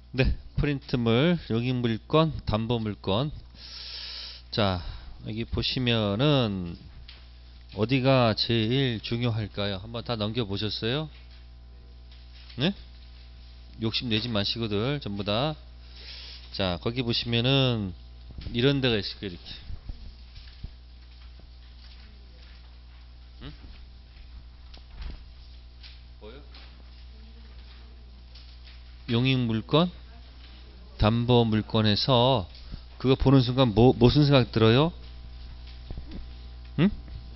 네, 프린트물, 용익물건, 담보물건. 자, 여기 보시면은 어디가 제일 중요할까요? 한번 다 넘겨보셨어요? 네? 욕심내지 마시고들 전부 다. 자, 거기 보시면은 이런 데가 있을 거예요, 이렇게. 응? 뭐요? 용익물건, 담보물건에서 그거 보는 순간 무슨 생각 들어요? 응?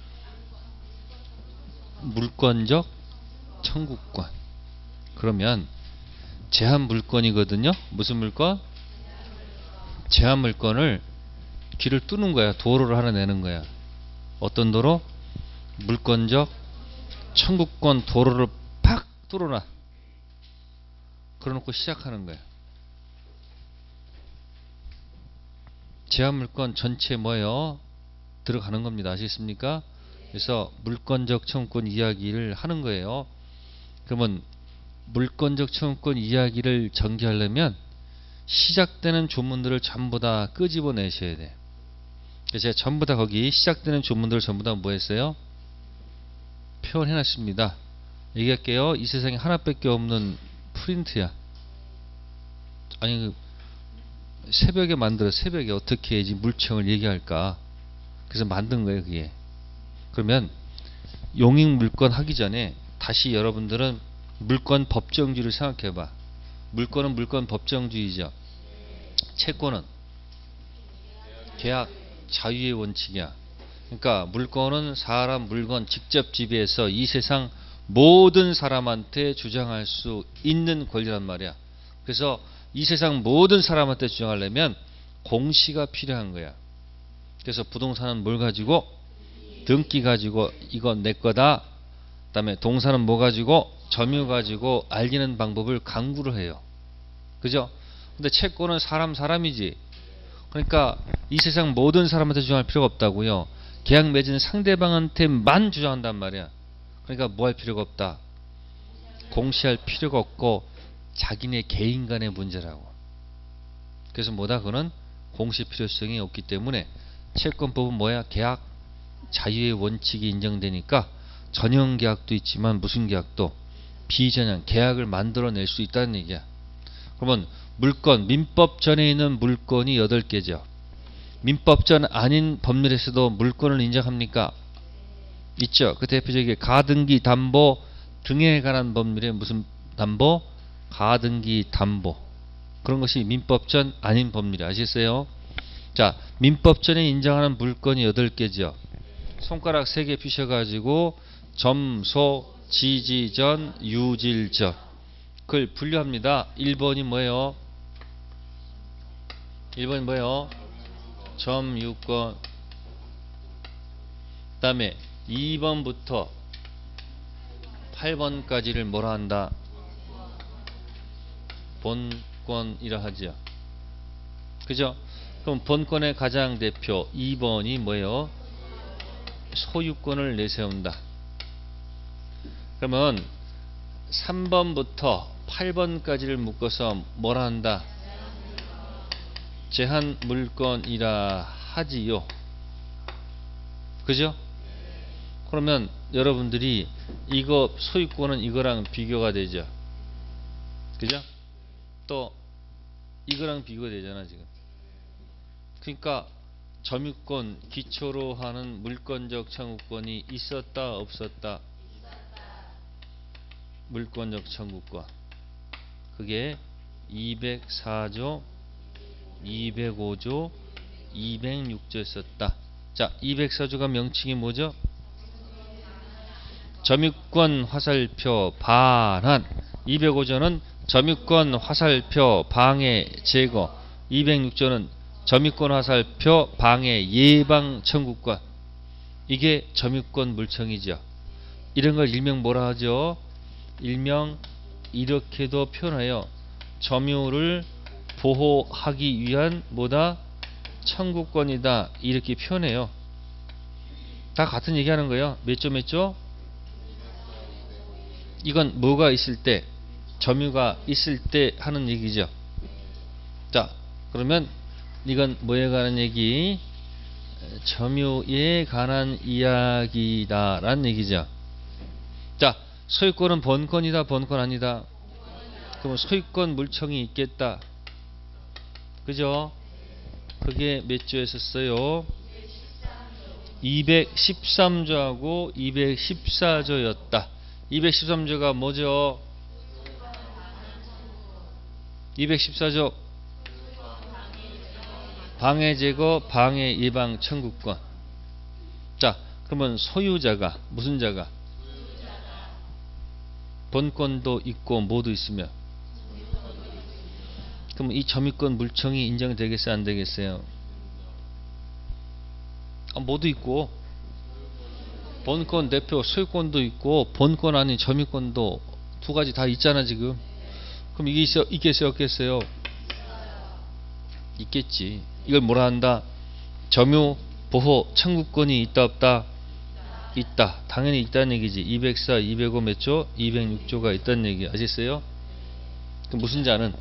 물권적 청구권. 그러면 제한 물건이거든요. 무슨 물건? 제한 물건을 길을 뚫는 거야. 도로를 하나 내는 거야. 어떤 도로? 물권적 청구권 도로를 팍 뚫어놔. 그러놓고 시작하는 거야. 제한 물건 전체 뭐예요? 들어가는 겁니다. 아시겠습니까? 그래서 물권적 청구권 이야기를 하는 거예요. 그러면 물권적 청구권 이야기를 전개하려면 시작되는 조문들을 전부 다 끄집어내셔야 돼. 그래서 제가 전부 다 거기 시작되는 조문들을 전부 다 뭐 했어요? 표현해놨습니다. 얘기할게요. 이 세상에 하나밖에 없는 프린트야. 아니, 새벽에 만들어 새벽에 어떻게 해야지 물청을 얘기할까? 그래서 만든 거예요, 그게. 그러면 용익 물건 하기 전에 다시 여러분들은 물권 법정주의를 생각해봐. 물권은 물권 법정주의죠. 채권은 계약 자유의 원칙이야. 그러니까 물권은 사람 물건 직접 지배해서 이 세상 모든 사람한테 주장할 수 있는 권리란 말이야. 그래서 이 세상 모든 사람한테 주장하려면 공시가 필요한 거야. 그래서 부동산은 뭘 가지고? 등기 가지고 이건 내 거다. 그다음에 동사는 뭐 가지고? 점유 가지고 알리는 방법을 강구를 해요. 그죠? 근데 채권은 사람이지. 그러니까 이 세상 모든 사람한테 주장할 필요가 없다고요. 계약 맺은 상대방한테만 주장한단 말이야. 그러니까 뭐 할 필요가 없다. 공시할 필요가 없고 자기네 개인 간의 문제라고. 그래서 뭐다? 그는 공시 필요성이 없기 때문에 채권법은 뭐야? 계약 자유의 원칙이 인정되니까 전형 계약도 있지만 무슨 계약도 비전형 계약을 만들어낼 수 있다는 얘기야. 그러면 물건, 민법 전에 있는 물건이 8개죠. 민법 전 아닌 법률에서도 물건을 인정합니까? 있죠. 그 대표적인 가등기, 담보 등에 관한 법률에 무슨 담보? 가등기, 담보. 그런 것이 민법 전 아닌 법률이 아시겠어요? 자, 민법 전에 인정하는 물건이 8개죠. 손가락 3개 피셔가지고 점소, 지지전, 유질전. 그걸 분류합니다. 1번이 뭐예요? 1번이 뭐예요? 점유권. 그 다음에 2번부터 8번까지를 뭐라 한다? 본권이라 하죠. 그죠? 그럼 본권의 가장 대표 2번이 뭐예요? 소유권을 내세운다. 그러면 3번부터 8번까지를 묶어서 뭐라 한다? 제한 물건이라 하지요. 그죠? 그러면 여러분들이 이거 소유권은 이거랑 비교가 되죠. 그죠? 또 이거랑 비교가 되잖아 지금. 그러니까 점유권 기초로 하는 물권적 청구권이 있었다 없었다? 물권적 청구권. 그게 204조, 205조, 206조 있었다. 자, 204조가 명칭이 뭐죠? 점유권 화살표 반환. 205조는 점유권 화살표 방해 제거. 206조는 점유권 화살표 방해 예방 청구권. 이게 점유권 물청이죠. 이런 걸 일명 뭐라 하죠? 일명 이렇게도 표현해요. 점유를 보호하기 위한 뭐다? 청구권이다. 이렇게 표현해요. 다 같은 얘기하는 거예요. 몇 조 몇 조? 이건 뭐가 있을 때? 점유가 있을 때 하는 얘기죠. 그러면 이건 뭐에 관한 얘기? 점유에 관한 이야기다라는 얘기죠. 자, 소유권은 본권이다, 본권 아니다? 그럼 소유권 물청이 있겠다. 그죠? 그게 몇 조에 썼어요? 213조하고 214조였다. 213조가 뭐죠? 214조 방해 제거, 방해 예방 청구권. 자, 그러면 소유자가 무슨 자가? 본권도 있고 모두 있으며. 그럼 이 점유권 물청이 인정되겠어요, 안 되겠어요? 모두 있고 본권 대표 소유권도 있고 본권 아닌 점유권도 두 가지 다 있잖아 지금. 그럼 이게 있겠어요, 없겠어요? 있겠지. 이걸 뭐라 한다? 점유 보호 청구권이 있다, 없다? 있다. 당연히 있다는 얘기지. 204, 205 몇 조? 206조가 있다는 얘기 아셨어요? 그럼 무슨 자는?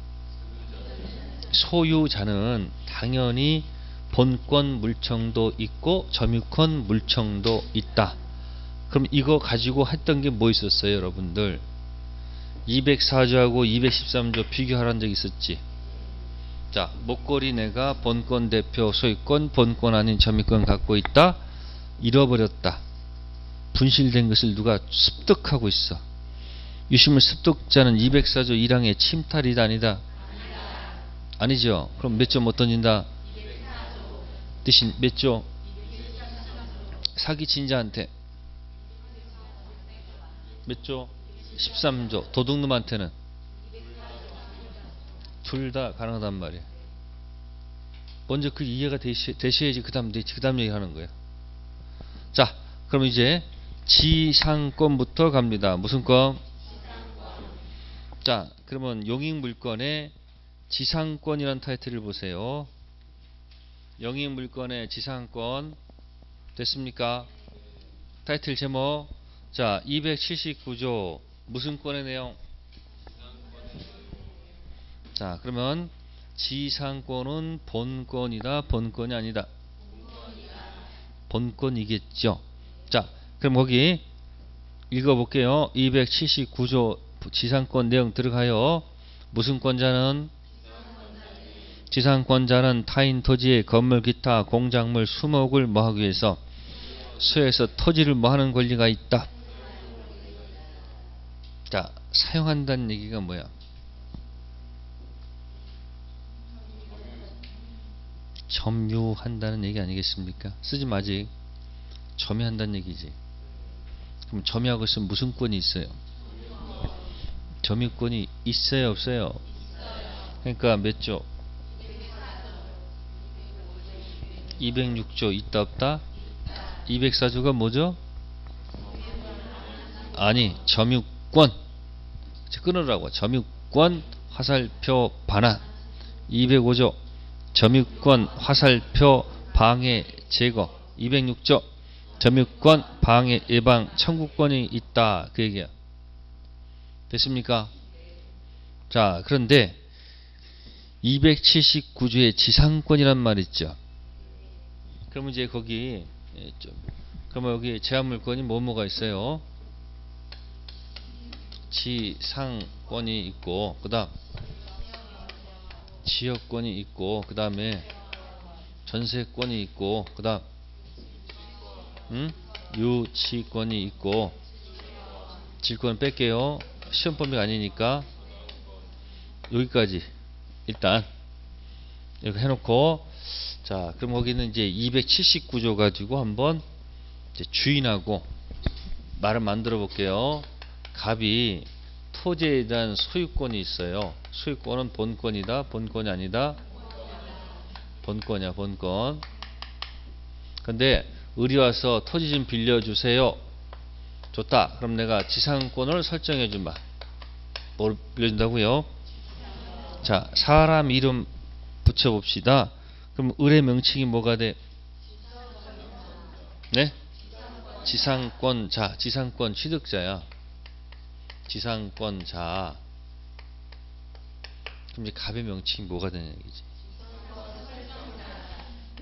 소유자는 당연히 본권 물청도 있고 점유권 물청도 있다. 그럼 이거 가지고 했던 게 뭐 있었어요, 여러분들? 204조하고 213조 비교하라는 적 있었지. 자, 목걸이 내가 본권 대표 소유권, 본권 아닌 점유권 갖고 있다. 잃어버렸다. 분실된 것을 누가 습득하고 있어. 유실물 습득자는 204조 1항의 침탈이다, 아니다? 아니죠. 그럼 몇 조 못 던진다? 대신 몇 조? 사기친 자한테 몇 조? 13조. 도둑놈한테는 둘 다 가능하단 말이야. 먼저 그 이해가 되셔야지 그 다음 얘기하는 거예요. 자, 그럼 이제 지상권부터 갑니다. 무슨 권? 자, 그러면 용익물권의 지상권이라는 타이틀을 보세요. 용익물권의 지상권 됐습니까? 타이틀 제목. 자, 279조 무슨 권의 내용? 자, 그러면 지상권은 본권이다, 본권이 아니다? 본권이겠죠. 자, 그럼 거기 읽어볼게요. 279조 지상권 내용 들어가요. 무슨 권자는? 지상권자는 타인 토지의 건물, 기타, 공작물, 수목을 뭐하기 위해서 소유해서 토지를 뭐하는 권리가 있다. 자, 사용한다는 얘기가 뭐야? 점유한다는 얘기 아니겠습니까? 쓰지 마지. 점유한다는 얘기지. 그럼 점유하고 있으면 무슨 권이 있어요? 점유권이 있어요, 없어요? 그러니까 몇 조? 206조 있다, 없다? 204조가 뭐죠? 아니, 점유권. 끊으라고. 점유권 화살표 반환. 205조 점유권 화살표 방해 제거. 206조 점유권 방해 예방 청구권이 있다. 그 얘기야. 됐습니까? 자, 그런데 279조의 지상권이란 말 있죠. 그러면 이제 거기 그러면 여기 제한물권이 뭐가 있어요? 지상권이 있고, 그 다음 지역권이 있고, 그 다음에 전세권이 있고, 그 다음 유치권이 있고. 질권 뺄게요. 시험 범위가 아니니까 여기까지 일단 이렇게 해놓고, 자, 그럼 거기는 이제 279조 가지고 한번 이제 주인하고 말을 만들어 볼게요. 갑이 토지에 대한 소유권이 있어요. 소유권은 본권이다, 본권이 아니다? 본권이야, 본권. 근데 을이 와서 토지 좀 빌려주세요. 좋다. 그럼 내가 지상권을 설정해 주마. 뭘 빌려준다고요? 자, 사람 이름 붙여봅시다. 그럼 을의 명칭이 뭐가 돼? 네? 지상권자, 지상권 취득자야. 지상권자. 그럼 이제 갑의 명칭이 뭐가 되냐 얘기지.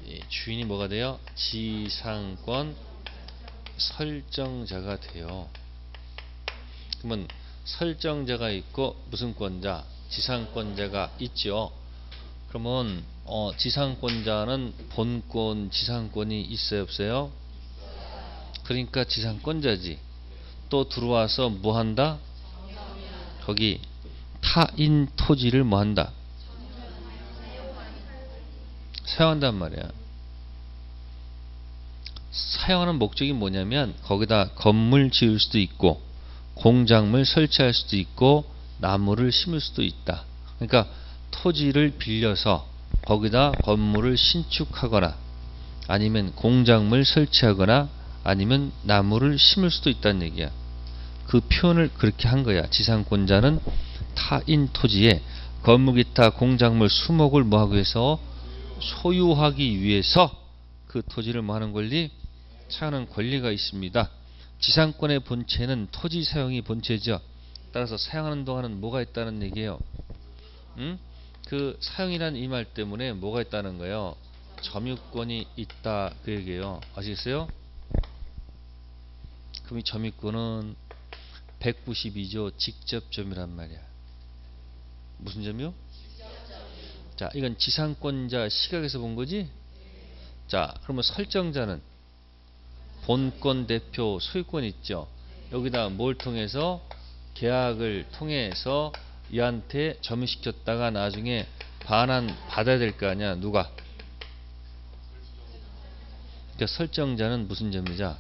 주인이 뭐가 돼요? 지상권 설정자가 돼요. 그러면 설정자가 있고 무슨 권자? 지상권자가 있죠. 그러면 지상권자는 본권 지상권이 있어요, 없어요? 그러니까 지상권자지. 또 들어와서 뭐 한다? 거기 타인 토지를 뭐 한다? 사용한단 말이야. 사용하는 목적이 뭐냐면 거기다 건물 지을 수도 있고 공작물 설치할 수도 있고 나무를 심을 수도 있다. 그러니까 토지를 빌려서 거기다 건물을 신축하거나 아니면 공작물 설치하거나 아니면 나무를 심을 수도 있다는 얘기야. 그 표현을 그렇게 한 거야. 지상권자는 타인 토지에 건물 기타 공작물 수목을 뭐 하기 위해서 소유하기 위해서 그 토지를 뭐 하는 권리? 사용하는 권리가 있습니다. 지상권의 본체는 토지 사용이 본체죠. 따라서 사용하는 동안은 뭐가 있다는 얘기예요? 그 사용이란 이 말 때문에 뭐가 있다는 거예요? 점유권이 있다 그 얘기예요. 아시겠어요? 그럼 이 점유권은 192조 직접점유란 말이야. 무슨 점유? 자, 이건 지상권자 시각에서 본 거지? 자, 그러면 설정자는 본권 대표 소유권 있죠. 여기다 뭘 통해서? 계약을 통해서 얘한테 점유시켰다가 나중에 반환 받아야 될 거 아니야. 누가? 그러니까 설정자는 무슨 점유자?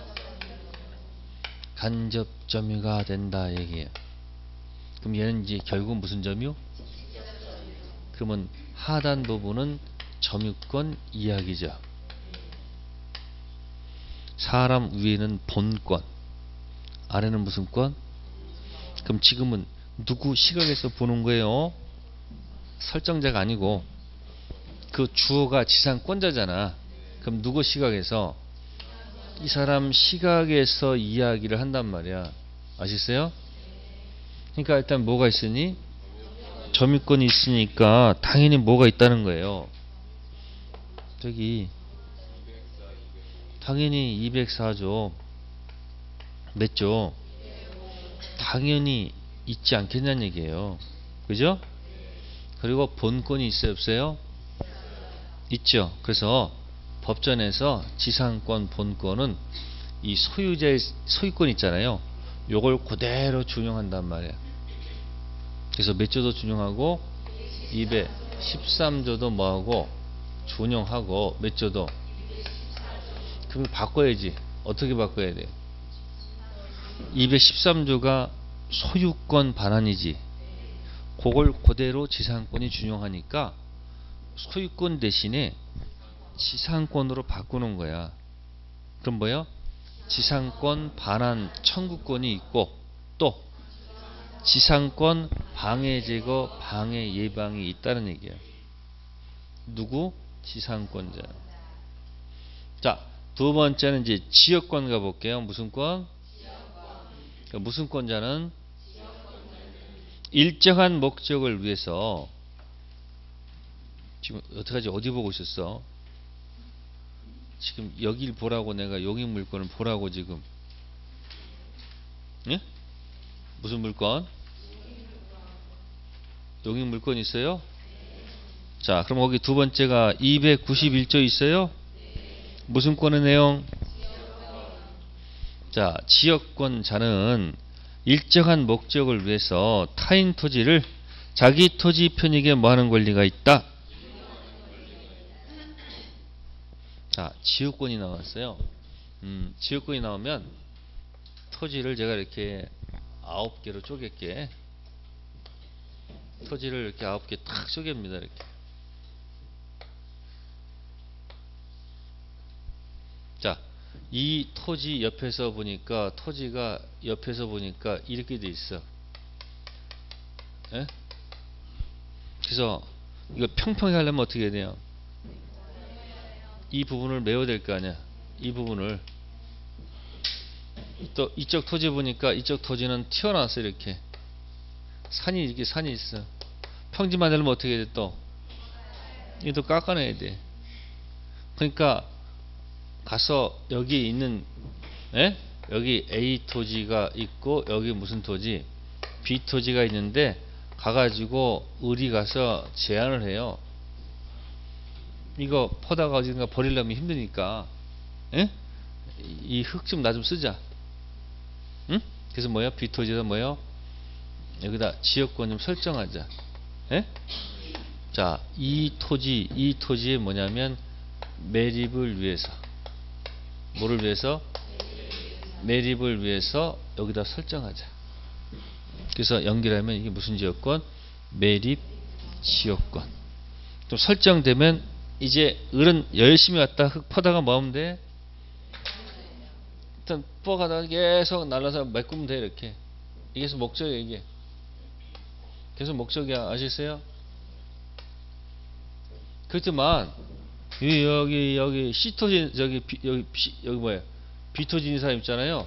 간접 점유가 된다 얘기예요. 그럼 얘는 이제 결국 무슨 점유? 그러면 하단 부분은 점유권 이야기죠. 사람 위에는 본권, 아래는 무슨 권? 그럼 지금은 누구 시각에서 보는 거예요? 설정자가 아니고 그 주어가 지상권자잖아. 그럼 누구 시각에서? 이 사람 시각에서 이야기를 한단 말이야. 아시겠어요? 그러니까 일단 뭐가 있으니? 점유권이 있으니까 당연히 뭐가 있다는 거예요. 저기 당연히 204조 몇 조? 당연히 있지 않겠냐는 얘기예요. 그죠? 그리고 본권이 있어요, 없어요? 있죠. 그래서 법전에서 지상권, 본권은 이 소유자의 소유권 있잖아요. 요걸 그대로 준용한단 말이에요. 그래서 몇 조도 준용하고 213조도 뭐하고 준용하고 몇 조도 그럼 바꿔야지. 어떻게 바꿔야 돼? 213조가 소유권 반환이지. 그걸 그대로 지상권이 준용하니까 소유권 대신에 지상권으로 바꾸는 거야. 그럼 뭐요? 지상권 반환 청구권이 있고 또 지상권 방해 제거 방해 예방이 있다는 얘기야. 누구? 지상권자. 자, 두 번째는 이제 지역권 가볼게요. 무슨 권? 그러니까 무슨 권자는 일정한 목적을 위해서 지금 어떡하지? 어디 보고 있었어? 지금 여길 보라고 내가 용익 물건을 보라고 지금. 예? 무슨 물건? 용익 물건 있어요? 자, 그럼 거기 두 번째가 291조 있어요? 무슨 권의 내용? 자, 지역권자는 일정한 목적을 위해서 타인 토지를 자기 토지 편익에 뭐하는 권리가 있다? 자, 지역권이 나왔어요. 지역권이 나오면 토지를 제가 이렇게 9개로 쪼갤게. 토지를 이렇게 9개 탁 쪼갭니다. 이렇게. 자, 이 토지 옆에서 보니까 토지가 옆에서 보니까 이렇게 돼 있어. 예? 그래서 이거 평평히 하려면 어떻게 해야 돼요? 이 부분을 메워야 될 거 아니야. 이 부분을. 또 이쪽 토지 보니까 이쪽 토지는 튀어나왔어. 이렇게 산이 이렇게 산이 있어. 평지 만들면 어떻게 해야 돼? 또 이것도 깎아내야 돼. 그러니까 가서 여기 있는 여기 A 토지가 있고 여기 무슨 토지? B 토지가 있는데 가가지고 을이 가서 제안을 해요. 이거 퍼다가 어딘가 버리려면 힘드니까 이 흙 좀 나 좀 쓰자. 응? 그래서 뭐야? B 토지에서 뭐요? 여기다 지역권 좀 설정하자. 자, 이 토지에 뭐냐면 매립을 위해서 뭐를 위해서? 매립을 위해서 여기다 설정하자. 그래서 연결하면 이게 무슨 지역권? 매립 지역권. 좀 설정되면 이제 을은 열심히 왔다 흙 퍼다가 뭐 하면 돼? 일단 퍼가다가 계속 날라서 메꾸면 돼. 이렇게. 이게 목적이야. 이게 계속 목적이야. 아시겠어요? 그렇지만 여기 C토지 여기 뭐야? B토지 있는 사람 있잖아요.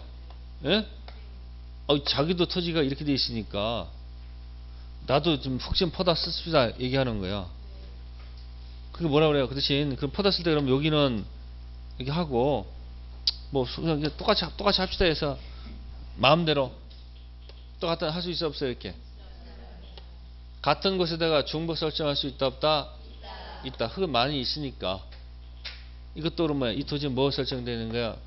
자기도 토지가 이렇게 돼 있으니까 나도 좀 흙 좀 퍼다 씁시다 얘기하는 거야. 그게 뭐라 그래요? 그 대신 그 퍼다 쓸 때 그러면 여기는 이렇게 하고 뭐 그냥 똑같이 합시다 해서 마음대로 똑같이 할 수 있어 없어요? 이렇게 같은 곳에다가 중복 설정할 수 있다 없다? 있다. 흙은 많이 있으니까. 이것도 그러면 이 토지는 뭐 설정되는 거야?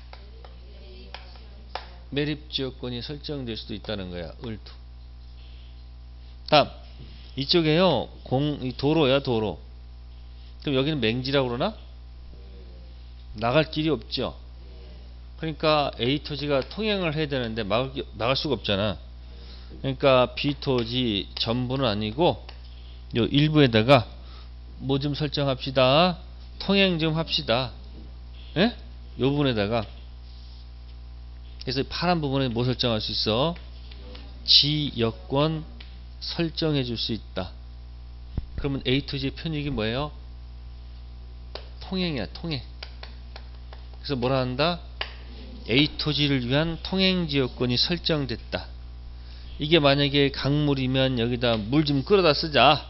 매립 지역권이 설정될 수도 있다는 거야. 을토. 다음 이쪽에요. 도로야 도로. 그럼 여기는 맹지라고 그러나? 나갈 길이 없죠. 그러니까 A 토지가 통행을 해야 되는데 나갈 수가 없잖아. 그러니까 B 토지 전부는 아니고 요 일부에다가 뭐 좀 설정합시다. 통행 좀 합시다. 요 부분에다가 그래서 파란 부분에 뭐 설정할 수 있어? 지역권 설정해 줄 수 있다. 그러면 A 토지의 편익이 뭐예요? 통행이야. 통행. 그래서 뭐라 한다? A 토지를 위한 통행 지역권이 설정됐다. 이게 만약에 강물이면 여기다 물 좀 끌어다 쓰자.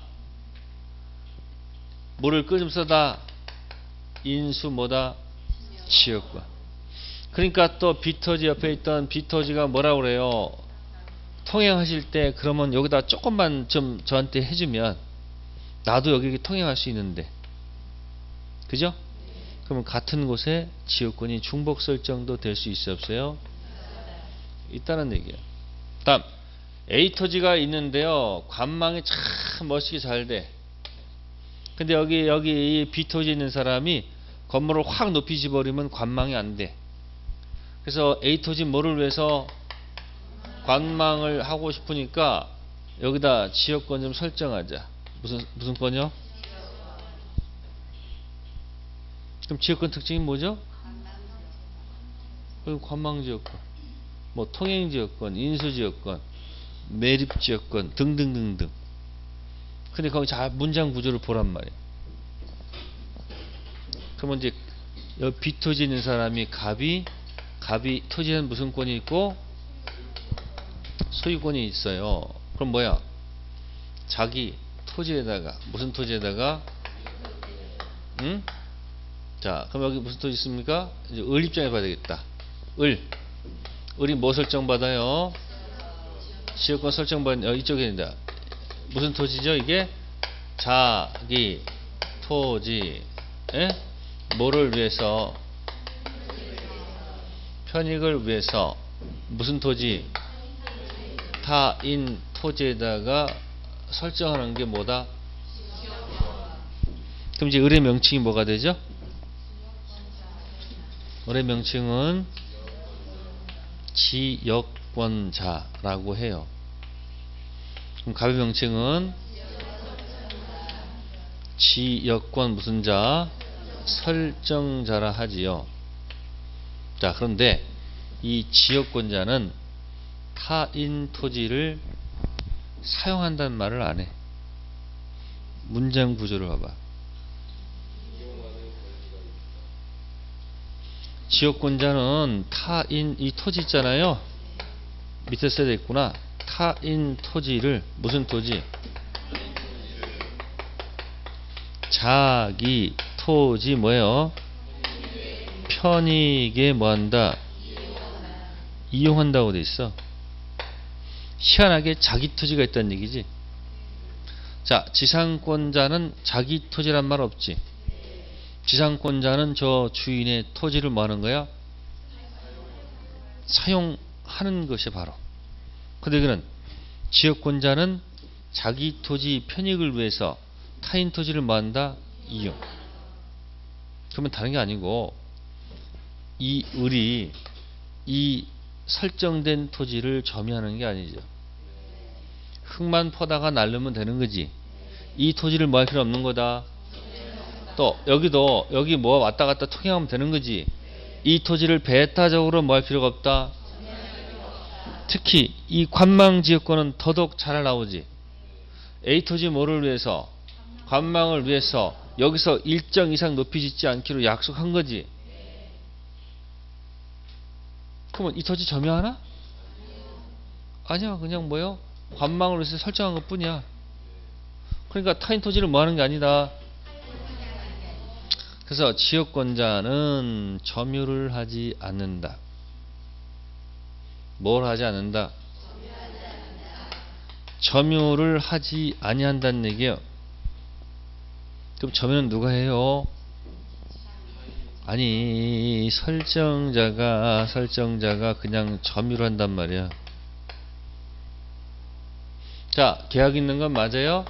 물을 좀 써다. 인수 뭐다? 지역권. 그러니까 또 B토지 옆에 있던 B토지가 뭐라고 그래요? 통행하실 때 그러면 여기다 조금만 좀 저한테 해주면 나도 여기 통행할 수 있는데. 그죠? 그러면 같은 곳에 지역권이 중복 설정도 될 수 있어 없어요? 있다는 얘기예요. 다음 A 토지가 있는데요. 관망이 참 멋있게 잘 돼. 근데 여기 이 B 토지 있는 사람이 건물을 확 높이 집어버리면 관망이 안 돼. 그래서 A 토지 뭐를 위해서 관망을 하고 싶으니까 여기다 지역권 좀 설정하자. 무슨 권이요? 그럼 지역권 특징이 뭐죠? 관망지역권, 뭐 통행지역권, 인수지역권, 매립지역권 등등등등. 근데 거기 잘 문장 구조를 보란 말이에요. 그러면 이제 여기 B토지 있는 사람이 갑이 토지에는 무슨 권이 있고 소유권이 있어요. 그럼 뭐야? 자기 토지에다가 무슨 토지에다가 자, 그럼 여기 무슨 토지 있습니까? 이제 을 입장에 봐야 되겠다. 을이 뭐 설정 받아요? 지역권 설정 받는 이쪽에 있다. 무슨 토지죠? 이게 자기 토지. 뭐를 위해서? 편익을 위해서. 무슨 토지? 타인 토지에다가 설정하는 게 뭐다? 그럼 이제 을의 명칭이 뭐가 되죠? 을의 명칭은 지역권자라고 해요. 그럼 갑의 명칭은 지역권 무슨 자? 설정자라 하지요. 자, 그런데 이 지역권자는 타인 토지를 사용한다는 말을 안 해. 문장 구조를 봐봐. 지역권자는 타인 이 토지 있잖아요. 밑에 써야 있구나. 타인 토지를 무슨 토지? 자기 토지 뭐예요? 편익에 뭐한다? 이용한다고 돼 있어. 희한하게 자기 토지가 있다는 얘기지. 자, 지상권자는 자기 토지란 말 없지. 지상권자는 저 주인의 토지를 뭐 하는 거야? 사용하는 것이 바로. 근데 그는 지역권자는 자기 토지 편익을 위해서 타인 토지를 뭐 한다? 이용. 그러면 다른 게 아니고 이 을이 이 설정된 토지를 점유하는 게 아니죠. 흙만 퍼다가 날르면 되는 거지. 이 토지를 뭐 할 필요 없는 거다. 또 여기도 여기 뭐 왔다 갔다 통행하면 되는 거지. 이 토지를 배타적으로 뭐 할 필요가 없다. 특히 이 관망지역권은 더더욱 잘 나오지. A 토지 뭐를 위해서? 관망을 위해서 여기서 일정 이상 높이 짓지 않기로 약속한 거지. 그러면 이 토지 점유하나? 아니야. 그냥 뭐요? 관망을 위해서 설정한 것 뿐이야. 그러니까 타인 토지를 뭐 하는 게 아니다. 그래서 지역권자는 점유를 하지 않는다. 뭘 하지 않는다? 점유를 하지 아니한다는 얘기예요. 그럼 점유는 누가 해요? 아니, 설정자가 그냥 점유를 한단 말이야. 자, 계약 있는 건 맞아요?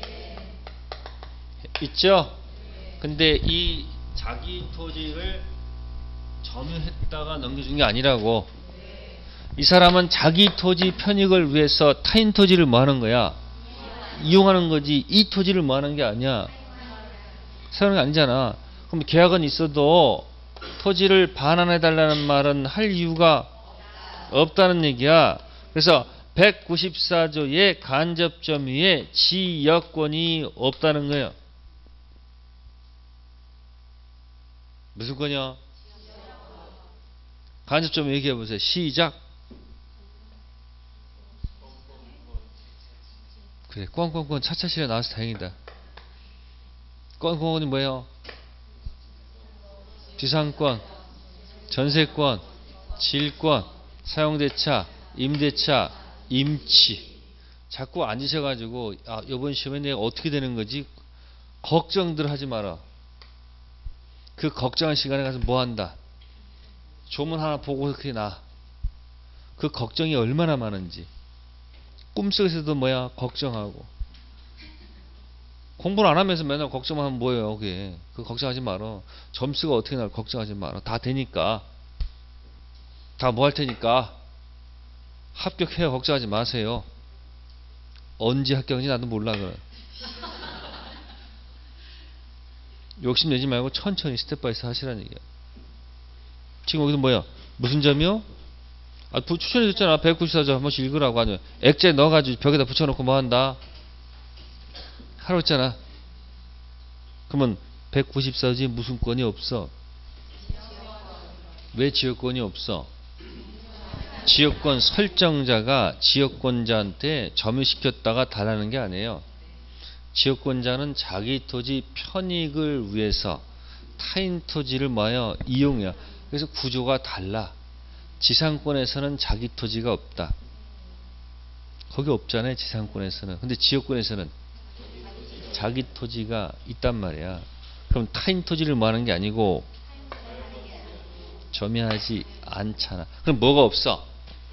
있죠? 근데 이 자기 토지를 점유했다가 넘겨준 게 아니라고. 이 사람은 자기 토지 편익을 위해서 타인 토지를 뭐 하는 거야? 이용하는 거지. 이 토지를 뭐 하는 게 아니야. 사용하는 게 아니잖아. 그럼 계약은 있어도 토지를 반환해달라는 말은 할 이유가 없다는 얘기야. 그래서 194조의 간접점유에 지역권이 없다는 거예요. 무슨 거냐? 간접점유 얘기해 보세요. 시작. 그래, 꽝꽝꽝 차차실에 나와서 다행이다. 꽝꽝꽝이 뭐예요? 지상권, 전세권, 질권, 사용대차, 임대차, 임치. 자꾸 앉으셔가지고 이번 시험에 내가 어떻게 되는 거지? 걱정들 하지 마라. 그 걱정한 시간에 가서 뭐 한다? 조문 하나 보고 그게 나. 그 걱정이 얼마나 많은지. 꿈속에서도 뭐야? 걱정하고. 공부를 안 하면서 맨날 걱정만 하면 뭐예요, 그게. 그 걱정하지 마라. 점수가 어떻게 나올 걱정하지 마라. 다 되니까. 다 뭐 할 테니까. 합격해요. 걱정하지 마세요. 언제 합격인지 나도 몰라, 그래. 욕심내지 말고 천천히 스텝 바이 스텝 하시라는 얘기야. 지금 여기서 뭐야? 무슨 점이요? 추천해줬잖아. 194조 한 번씩 읽으라고 하죠. 액체 넣어가지고 벽에다 붙여놓고 뭐 한다? 하라고 했잖아. 그러면 194조에 무슨 권이 없어? 왜 지역권이 없어? 지역권 설정자가 지역권자한테 점유시켰다가 달라는 게 아니에요. 지역권자는 자기 토지 편익을 위해서 타인 토지를 뭐예요? 이용해요. 그래서 구조가 달라. 지상권에서는 자기 토지가 없다. 거기 없잖아요. 지상권에서는. 근데 지역권에서는 자기 토지가 있단 말이야. 그럼 타인 토지를 뭐 하는 게 아니고 점유하지 않잖아. 그럼 뭐가 없어?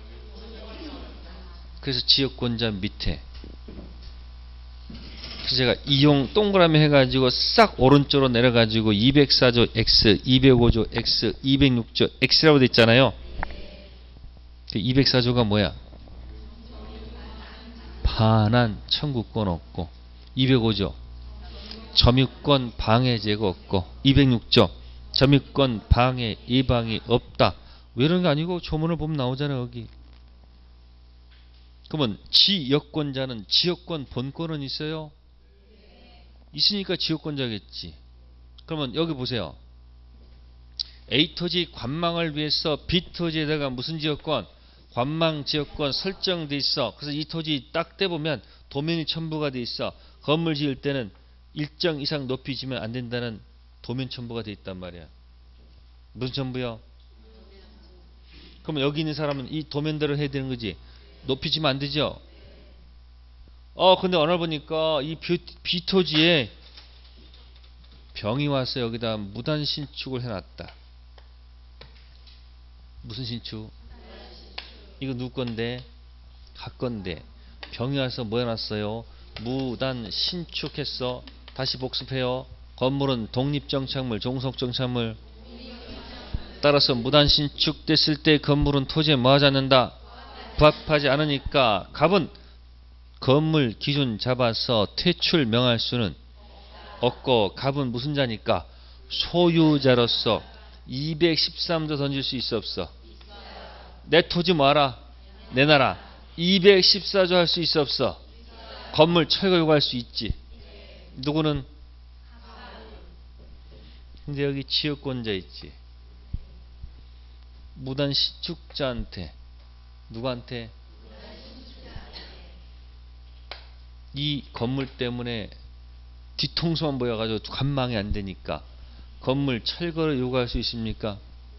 그래서 지역권자 밑에. 그래서 제가 이용 동그라미 해가지고 싹 오른쪽으로 내려가지고 204조 X, 205조 X, 206조 X라고 돼 있잖아요. 204조가 뭐야? 반환 청구권 없고, 205조 점유권 방해 제거 없고, 206조 점유권 방해 예방이 없다. 왜 이런 게 아니고 조문을 보면 나오잖아요. 여기. 그러면 지역권자는 지역권 본권은 있어요? 있으니까 지역권자겠지. 그러면 여기 보세요. A 토지 관망을 위해서 B 토지에다가 무슨 지역권? 관망 지역권 설정돼 있어. 그래서 이 토지 딱 떼보면 도면이 첨부가 돼 있어. 건물 지을 때는 일정 이상 높이 지면 안 된다는 도면 첨부가 돼 있단 말이야. 무슨 첨부요? 그러면 여기 있는 사람은 이 도면대로 해야 되는 거지. 높이 지면 안 되죠. 근데 오늘 보니까 이 B토지에 병이 와서 여기다 무단 신축을 해놨다. 무슨 신축? 이거 누구 건데? 각 건데. 병이 와서 뭐 해놨어요? 무단 신축했어. 다시 복습해요. 건물은 독립정착물, 종속정착물. 따라서 무단 신축됐을 때 건물은 토지에 뭐 하지 않는다? 부합하지 않으니까 갑은 건물 기준 잡아서 퇴출 명할 수는 없고, 갑은 무슨 자니까? 소유자로서 213조 던질 수 있어 없어? 내 토지 뭐하라? 내놔라. 214조 할 수 있어 없어? 건물 철거 요구할 수 있지. 누구는? 근데 여기 지역권자 있지. 무단 신축자한테, 누구한테? 이 건물 때문에 뒤통수만 보여가지고 관망이 안 되니까 건물 철거를 요구할 수 있습니까?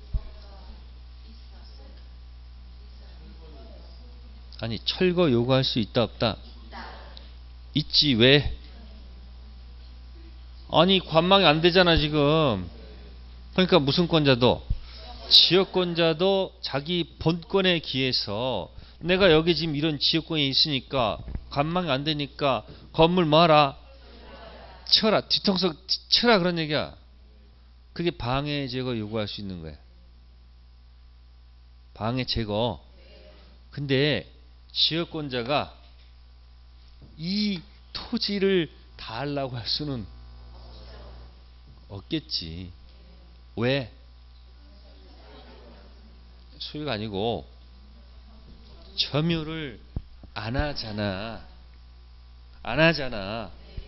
아니, 철거 요구할 수 있다 없다? 있지. 왜? 아니, 관망이 안 되잖아 지금. 그러니까 무슨 권자도? 지역권자도 자기 본권에 기해서 내가 여기 지금 이런 지역권에 있으니까 관망이 안 되니까 건물 뭐하라? 쳐라. 뒤통수 쳐라, 그런 얘기야. 그게 방해 제거 요구할 수 있는 거야. 방해 제거. 근데 지역권자가 이 토지를 다 하려고 할 수는 없겠지. 왜? 소유가 아니고 점유를 안 하잖아. 안 하잖아.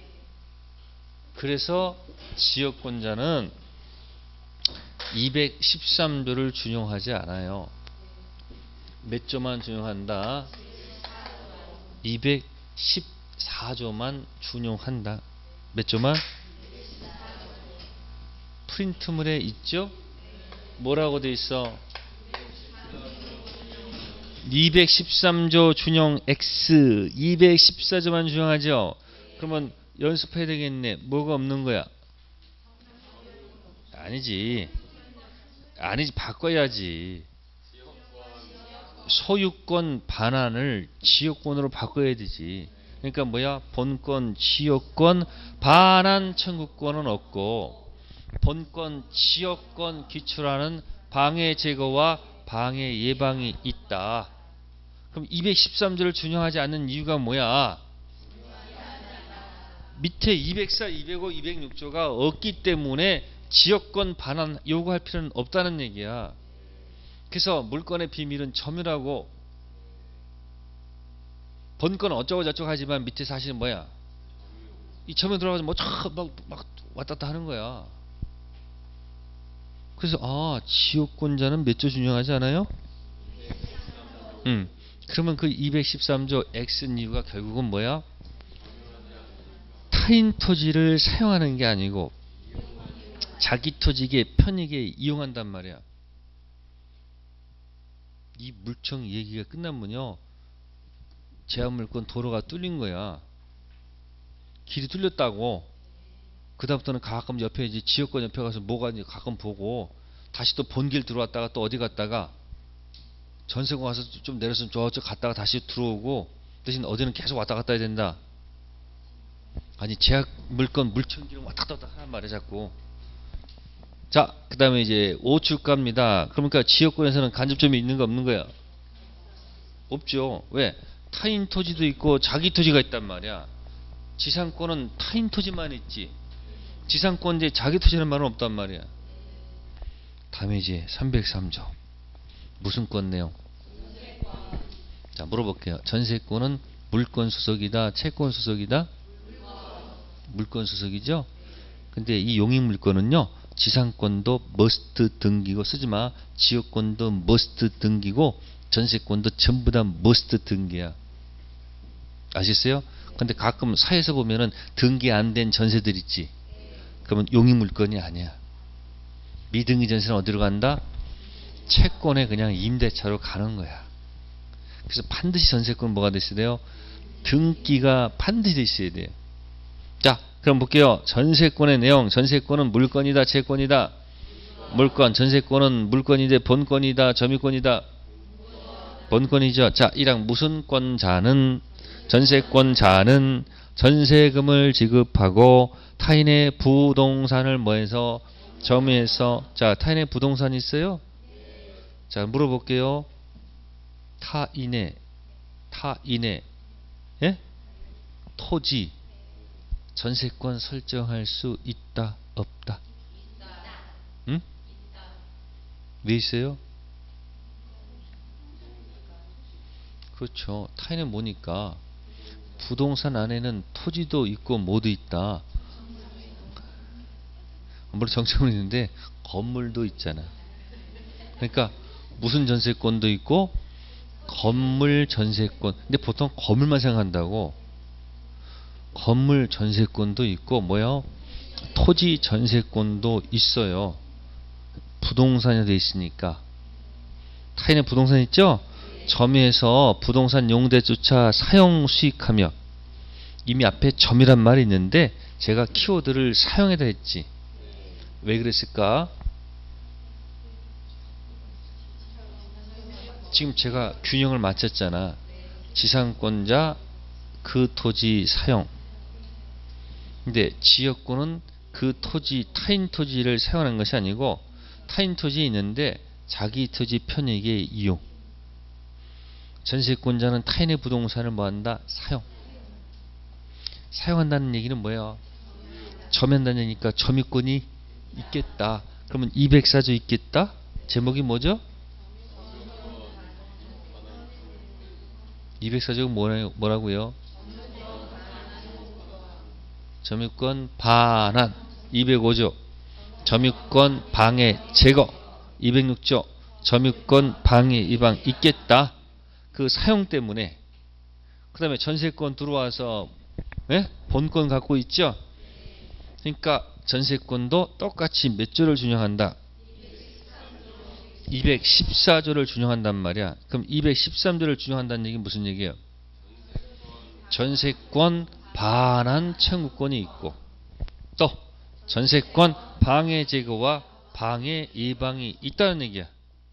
그래서 지역권자는 213조를 준용하지 않아요. 몇 조만 준용한다? 214조만 준용한다. 몇 조만? 프린트물에 있죠? 뭐라고 돼 있어? 213조 준용 X, 214조만 준용하죠? 그러면 연습해야 되겠네. 뭐가 없는 거야? 아니지. 바꿔야지. 소유권 반환을 지역권으로 바꿔야 되지. 그러니까 뭐야? 본권, 지역권, 반환 청구권은 없고, 본권, 지역권 기출하는 방해 제거와 방해 예방이 있다. 그럼 213조를 준용하지 않는 이유가 뭐야? 밑에 204, 205, 206조가 없기 때문에 지역권 반환 요구할 필요는 없다는 얘기야. 그래서 물권의 비밀은 점유라고. 본권은 어쩌고 저쩌고 하지만 밑에 사실은 뭐야? 이 점유 들어가서 뭐 막 왔다 갔다 하는 거야. 그래서 지역권자는 몇 조 준용하지 않아요? 그러면 그 213조 X는 이유가 결국은 뭐야? 타인 토지를 사용하는 게 아니고 자기 토지에 편익에 이용한단 말이야. 이 물청 얘기가 끝나면요, 제한물권 도로가 뚫린 거야. 길이 뚫렸다고. 그 다음부터는 가끔 옆에 이제 지역권 옆에 가서 뭐가 이제 가끔 보고, 다시 또 본길 들어왔다가 또 어디 갔다가 전세공 와서 좀 내려서 저쪽 갔다가 다시 들어오고, 대신 어디는 계속 왔다 갔다 해야 된다. 아니, 제약물권 물청기는 왔다 갔다 하란 말이야 자꾸. 자, 그 다음에 이제 5축가입니다. 그러니까 지역권에서는 간접점이 있는 거 없는 거야? 없죠. 왜? 타인 토지도 있고 자기 토지가 있단 말이야. 지상권은 타인 토지만 있지, 지상권제 자기 토지라는 말은 없단 말이야. 다음에 이제 303조 무슨 권 내용? 자, 물어볼게요. 전세권은 물권 수속이다, 채권 수속이다? 물권 수속이죠. 근데 이 용익물권은요, 지상권도 머스트 등기고, 쓰지마, 지역권도 머스트 등기고, 전세권도 전부 다 머스트 등기야. 아시겠어요? 근데 가끔 사회에서 보면은 등기 안 된 전세들 있지. 그러면 용익 물건이 아니야. 미등기 전세는 어디로 간다? 채권에 그냥 임대차로 가는 거야. 그래서 반드시 전세권 뭐가 됐어야 돼요? 등기가 반드시 있어야 돼요. 자, 그럼 볼게요. 전세권의 내용. 전세권은 물건이다, 채권이다. 물건. 전세권은 물건인데 본권이다, 점유권이다. 본권이죠. 자, 1항 무슨 권자는 전세권자는 전세금을 지급하고 타인의 부동산을 뭐해서 점유해서. 자, 타인의 부동산이 있어요? 자, 물어볼게요. 타인의 예? 토지 전세권 설정할 수 있다, 없다? 응? 왜 있어요? 그렇죠. 타인은 뭐니까 부동산 안에는 토지도 있고 뭐도 있다. 물론 정책은 있는데 건물도 있잖아. 그러니까 무슨 전세권도 있고 건물 전세권. 근데 보통 건물만 생각한다고. 건물 전세권도 있고 뭐요? 토지 전세권도 있어요. 부동산이 돼 있으니까. 타인의 부동산 있죠? 점유해서 부동산 용대조차 사용 수익하며. 이미 앞에 점이란 말이 있는데 제가 키워드를 사용해다 했지. 왜 그랬을까? 지금 제가 균형을 맞췄잖아. 지상권자 그 토지 사용. 근데 지역권은 그 토지, 타인 토지를 사용하는 것이 아니고 타인 토지에 있는데 자기 토지 편익의 이용. 전세권자는 타인의 부동산을 뭐한다? 사용. 사용한다는 얘기는 뭐예요? 점유한다는 얘기니까 점유권이 있겠다. 그러면 204조 있겠다? 제목이 뭐죠? 204조가 뭐라고요? 점유권 반환. 205조 점유권 방해 제거. 206조 점유권 방해 이방 있겠다. 그 사용 때문에. 그 다음에 전세권 들어와서 본권 갖고 있죠. 그러니까 전세권도 똑같이 몇 조를 준용한다? 214조를 준용한단 말이야. 그럼 213조를 준용한다는 얘기는 무슨 얘기예요? 전세권 반환 청구권이 있고 또 전세권 방해 제거와 방해 예방이 있다는 얘기야.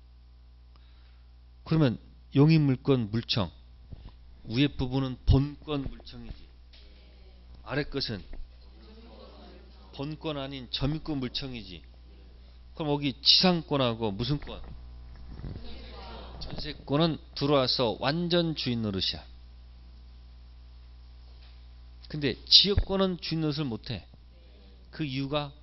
그러면 용익물권 물청 위에 부분은 본권 물청이지. 아래 것은 본권 아닌 점유권 물청이지. 그럼 여기 지상권하고 무슨 권? 전세권은 들어와서 완전 주인 노릇이야. 근데 지역권은 주인 노릇을 못해. 그 이유가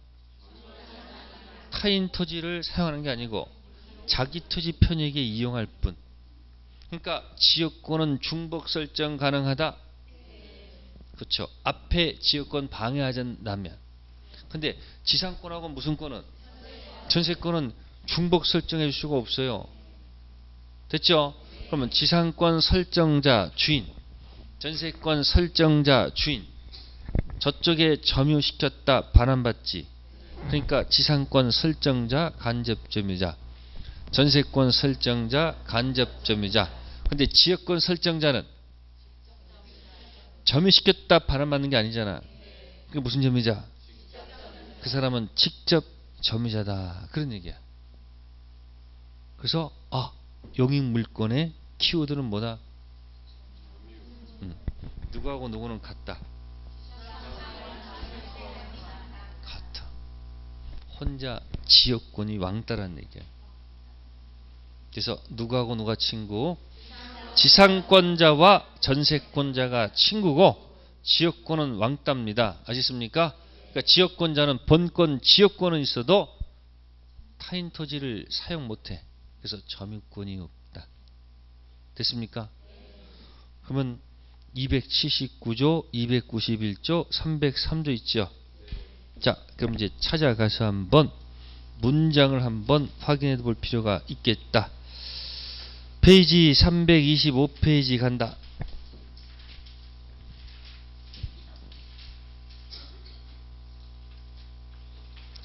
타인 토지를 사용하는 게 아니고 자기 토지 편익에 이용할 뿐. 그러니까 지역권은 중복 설정 가능하다. 그렇죠. 앞에 지역권 방해하자면. 근데 지상권하고 무슨 권은? 전세권은 중복 설정해 줄 수가 없어요. 됐죠? 그러면 지상권 설정자 주인, 전세권 설정자 주인. 저쪽에 점유시켰다 반환받지. 그러니까 지상권 설정자 간접 점유자, 전세권 설정자 간접 점유자. 근데 지역권 설정자는 점유시켰다 반환받는 게 아니잖아. 그게 무슨 점유자? 그 사람은 직접 점유자다. 그런 얘기야. 그래서 용익물권의 키워드는 뭐다? 누구하고 누구는 같다. 같아. 혼자 지역권이 왕따라는 얘기야. 그래서 누구하고 누가 친구? 지상권자와 전세권자가 친구고 지역권은 왕따입니다. 아시겠습니까? 그러니까 지역권자는 본권, 지역권은 있어도 타인 토지를 사용 못해. 그래서 점유권이 없다. 됐습니까? 그러면 279조, 291조, 303조 있죠. 자, 그럼 이제 찾아가서 한번 문장을 한번 확인해 볼 필요가 있겠다. 페이지 325페이지 간다.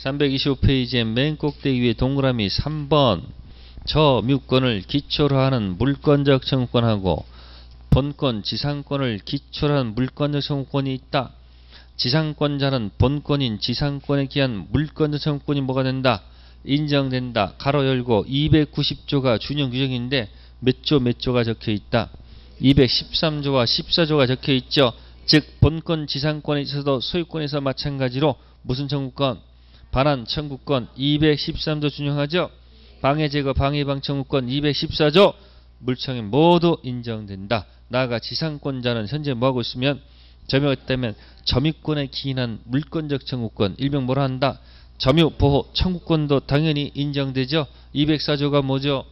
325페이지의 맨 꼭대기 위에 동그라미 3번 점유권을 기초로 하는 물권적 청구권하고 본권 지상권을 기초로 하는 물권적 청구권이 있다. 지상권자는 본권인 지상권에 기한 물권적 청구권이 뭐가 된다? 인정된다. 가로 열고 290조가 준용 규정인데 몇 조가 적혀 있다. 213조와 14조가 적혀 있죠. 즉 본권 지상권에 있어도 소유권에서 마찬가지로 무슨 청구권? 반환 청구권 213조 준용하죠. 방해 제거 방해 예방 청구권 214조 물청이 모두 인정된다. 나아가 지상권자는 현재 뭐하고 있으면 점유가 되면 점유권에 기인한 물권적 청구권 일명 뭐라 한다? 점유 보호 청구권도 당연히 인정되죠. 204조가 뭐죠?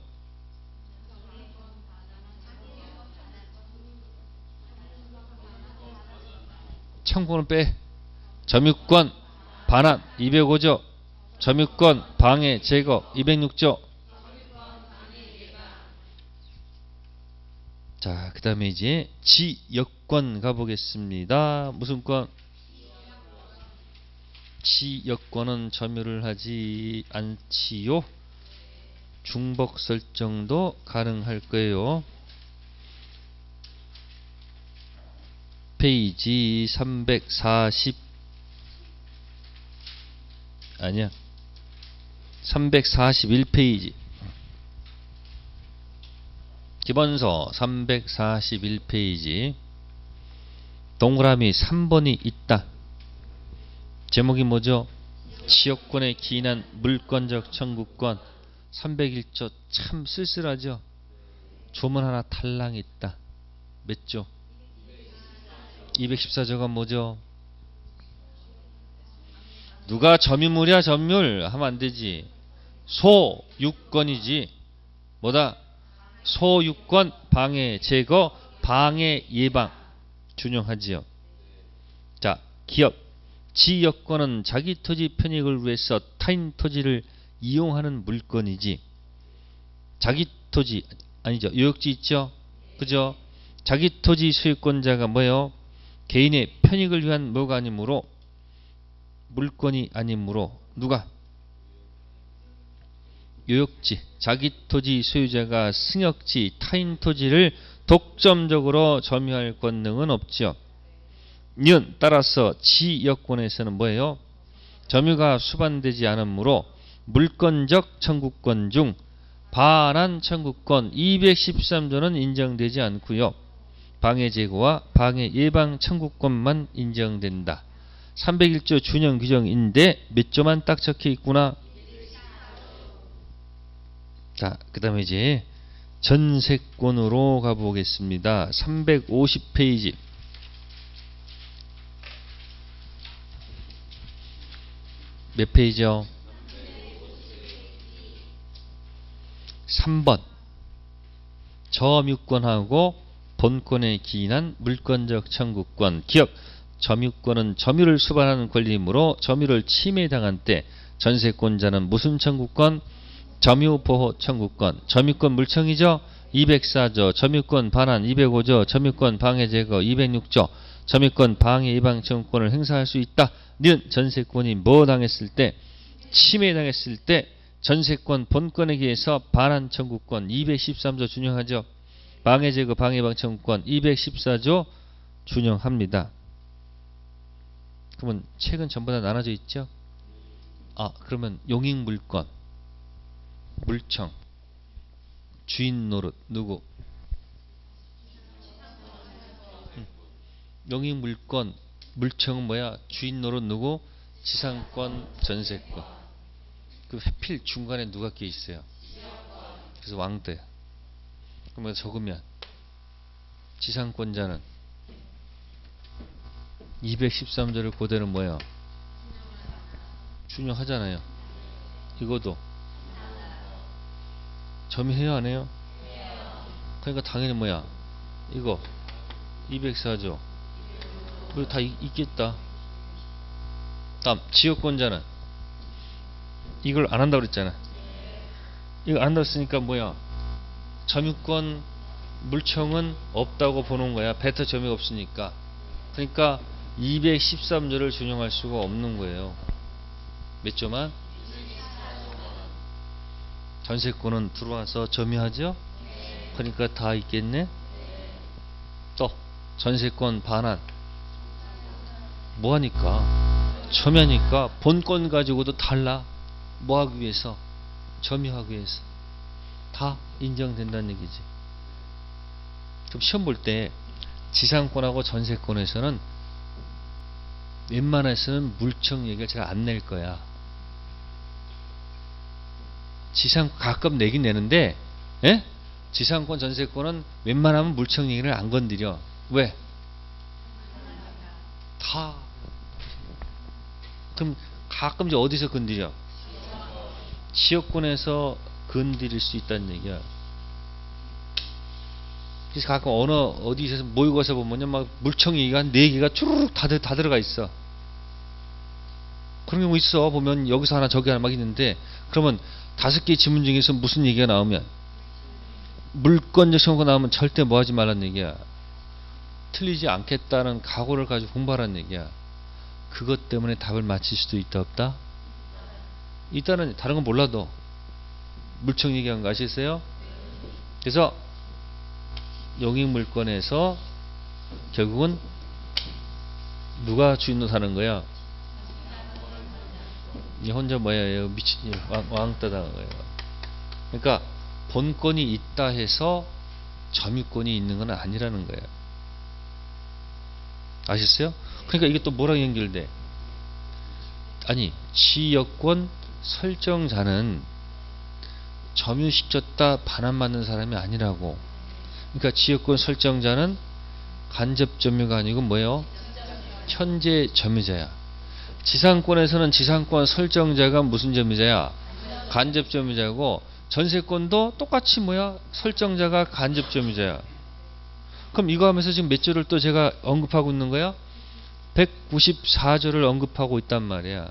청구권은 빼. 점유권 반환 205조. 점유권 방해 제거 206조. 자, 그 다음에 이제 지역권 가보겠습니다. 무슨 권? 지역권은 점유를 하지 않지요. 중복 설정도 가능할 거예요. 페이지 340 아니야 341페이지 기본서 341페이지 동그라미 3번이 있다. 제목이 뭐죠? 지역권에 기인한 물권적 청구권 301조 참 쓸쓸하죠. 조문 하나 탈랑 있다. 몇 조? 214조가 뭐죠? 누가 점유물이야 점유물 하면 안되지. 소유권이지. 뭐다? 소유권 방해 제거 방해 예방 준용하지요. 자, 기업 지역권은 자기 토지 편익을 위해서 타인 토지를 이용하는 물건이지. 자기 토지 아니죠. 요역지 있죠. 그죠? 자기 토지 소유권자가 뭐예요? 개인의 편익을 위한 뭐가 아니므로 물건이 아니므로 누가? 요역지 자기 토지 소유자가 승역지 타인 토지를 독점적으로 점유할 권능은 없죠. 년 따라서 지역권에서는 뭐예요? 점유가 수반되지 않으므로 물권적 청구권 중 반환 청구권 213조는 인정되지 않고요. 방해 제거와 방해 예방 청구권만 인정된다. 301조 준용 규정인데 몇 조만 딱 적혀 있구나. 자, 그 다음에 이제 전세권으로 가보겠습니다. 350페이지 몇 페이지요? 3번 점유권하고 본권에 기인한 물권적 청구권 기억 점유권은 점유를 수반하는 권리이므로 점유를 침해당한 때 전세권자는 무슨 청구권? 점유보호 청구권 점유권 물청이죠. 204조 점유권 반환 205조 점유권 방해 제거 206조 점유권 방해 예방 청구권을 행사할 수 있다. 는 전세권이 뭐 당했을 때? 침해당했을 때 전세권 본권에 기해서 반환 청구권 213조 준용하죠. 방해 제거 방해 예방 청구권 214조 준용합니다. 그러면 책은 전부 다 나눠져 있죠. 그러면 용익물권 물청 주인 노릇 누구? 용익물권 물청은 뭐야? 주인 노릇 누구? 지상권 전세권. 그 해필 중간에 누가 끼어 있어요? 그래서 왕대. 그러면 적으면 지상권자는 213조를 그대로 뭐야? 준용하잖아요. 이거도 점유해요 안 해요? 그러니까 당연히 뭐야? 이거 204조 그리고 다 있겠다. 다음 지역권자는 이걸 안 한다고 그랬잖아. 이거 안 한다고 했으니까 뭐야? 점유권 물청은 없다고 보는 거야. 베터 점유가 없으니까. 그러니까 213조를 준용할 수가 없는 거예요. 몇 조만? 전세권은 들어와서 점유하죠? 그러니까 다 있겠네? 또 전세권 반환 뭐하니까? 점유하니까 본권 가지고도 달라. 뭐하기 위해서? 점유하기 위해서. 다 인정된다는 얘기지. 그럼 시험 볼 때 지상권하고 전세권에서는 웬만해서는 물청 얘기를 잘 안 낼 거야. 가끔 내긴 내는데, 예? 지상권, 전세권은 웬만하면 물청 얘기를 안 건드려. 왜? 다. 그럼 가끔 이제 어디서 건드려? 지역권에서 건드릴 수 있다는 얘기야. 그래서 가끔 어디서 모이고 가서 보면요, 막 물청 얘기가 한 4개가 추르륵 다 들어가 있어. 그런 경우 있어. 보면 여기서 하나 저기 하나 막 있는데, 그러면 5개의 지문 중에서 무슨 얘기가 나오면, 물권 정도가 나오면 절대 뭐 하지 말라는 얘기야. 틀리지 않겠다는 각오를 가지고 공부하라는 얘기야. 그것 때문에 답을 맞힐 수도 있다 없다? 있다는, 다른 건 몰라도 물청 얘기한 거 아시겠어요? 그래서 용익물권에서 결국은 누가 주인으로 사는 거야? 이 혼자 뭐야, 미친 왕따당한 거예요. 그러니까 본권이 있다 해서 점유권이 있는 건 아니라는 거예요. 아셨어요? 그러니까 이게 또 뭐랑 연결돼? 아니, 지역권 설정자는 점유시켰다 반환받는 사람이 아니라고. 그러니까 지역권 설정자는 간접 점유가 아니고 뭐예요? 현재 점유자야. 지상권에서는 지상권 설정자가 무슨 점유자야? 간접 점유자고, 전세권도 똑같이 뭐야? 설정자가 간접 점유자야. 그럼 이거 하면서 지금 몇 조를 또 제가 언급하고 있는 거야? 194조를 언급하고 있단 말이야.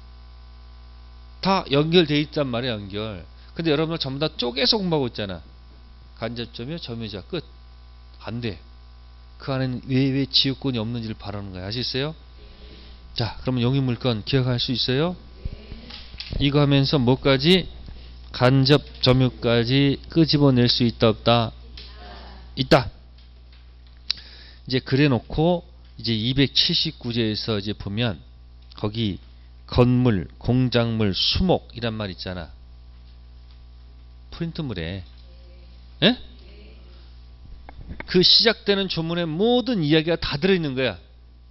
다 연결돼 있단 말이야, 연결. 근데 여러분들 전부 다 쪼개서 공부하고 있잖아. 간접 점유, 점유자, 끝. 안 돼. 그 안에는 왜 지역권이 없는지를 바라는 거야. 아시겠어요? 자, 그러면 용익물권 기억할 수 있어요? 이거 하면서 뭐까지? 간접 점유까지 끄집어낼 수 있다 없다? 있다. 이제 그래 놓고 이제 279조에서 이제 보면 거기 건물, 공작물, 수목이란 말 있잖아. 프린트물에. 예? 그 시작되는 조문에 모든 이야기가 다 들어있는 거야.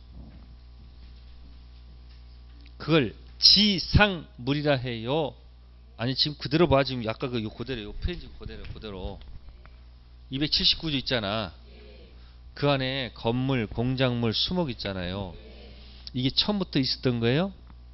그걸 지상물이라 해요. 아니, 지금 그대로 봐. 지금 아까 그 그대로, 페이지 그대로. 279조 있잖아. 그 안에 건물, 공작물, 수목 있잖아요. 이게 처음부터 있었던 거예요?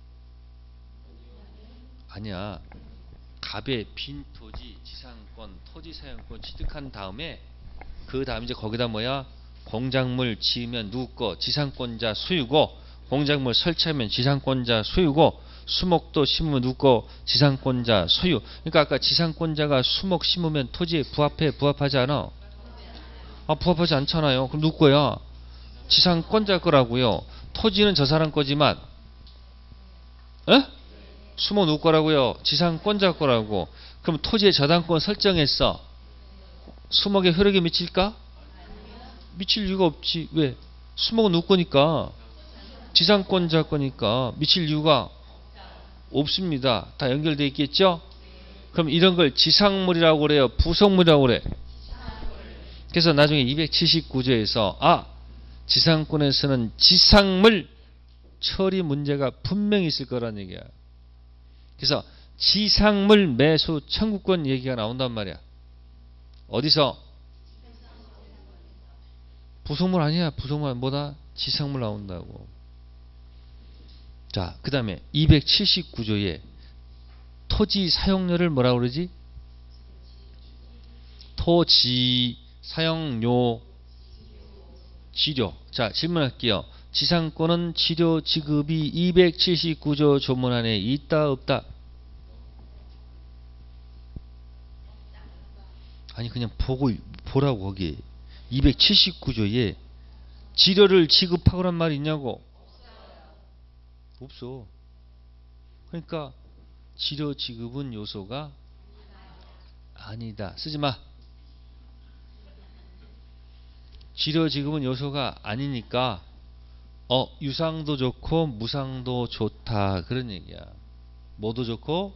아니야. 갑의 빈 토지, 지상권, 토지 사용권 취득한 다음에 그 다음 이제 거기다 뭐야? 공작물 지으면 누구 거? 지상권자 소유고, 공작물 설치하면 지상권자 소유고, 수목도 심으면 누구 거? 지상권자 소유. 그러니까 아까 지상권자가 수목 심으면 토지에 부합해? 부합하지 않아? 아, 부합하지 않잖아요. 그럼 누구 거야? 지상권자 거라고요. 토지는 저 사람 거지만, 에? 수목 누구 거라고요? 지상권자 거라고. 그럼 토지의 저당권 설정했어. 수목에 효력이 미칠까? 미칠 이유가 없지. 왜? 수목은 누구 거니까? 지상권자 거니까 미칠 이유가 없습니다. 다 연결되어 있겠죠? 그럼 이런 걸 지상물이라고 그래요? 부속물이라고 그래? 그래서 나중에 279조에서 지상권에서는 지상물 처리 문제가 분명히 있을 거란 얘기야. 그래서 지상물 매수 청구권 얘기가 나온단 말이야. 어디서? 부속물 아니야. 부속물 뭐다? 지상물 나온다고. 자, 그 다음에 279조에 토지 사용료를 뭐라고 그러지? 토지 사용료 지료. 자, 질문할게요. 지상권은 지료 지급이 279조 조문 안에 있다 없다? 아니, 그냥 보라고. 거기 279조에 지료를 지급하고란 말이 있냐고? 없어. 그러니까 지료 지급은 요소가 아니다. 쓰지 마. 지료 지급은 요소가 아니니까 유상도 좋고 무상도 좋다 그런 얘기야. 뭐도 좋고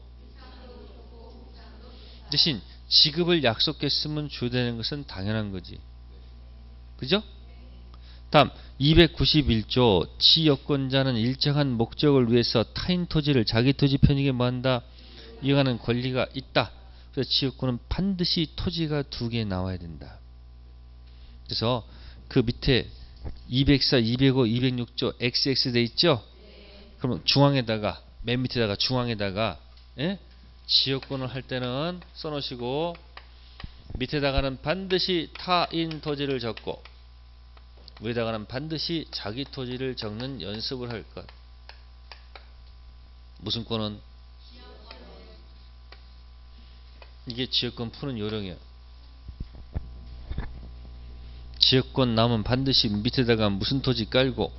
대신 지급을 약속했으면 줘야 되는 것은 당연한 거지. 그죠? 다음 291조 지여권자는 일정한 목적을 위해서 타인 토지를 자기 토지 편익에 뭐한다? 이용하는 권리가 있다. 그래서 지여권은 반드시 토지가 2개 나와야 된다. 그래서 그 밑에 204, 205, 206조 XX 돼 있죠? 그러면 중앙에다가 맨 밑에다가 중앙에다가 지역권을 할 때는 써놓으시고 밑에다가는 반드시 타인 토지를 적고 위에다가는 반드시 자기 토지를 적는 연습을 할 것. 무슨 권은? 이게 지역권 푸는 요령이야. 지역권 나오면 반드시 밑에다가 무슨 토지 깔고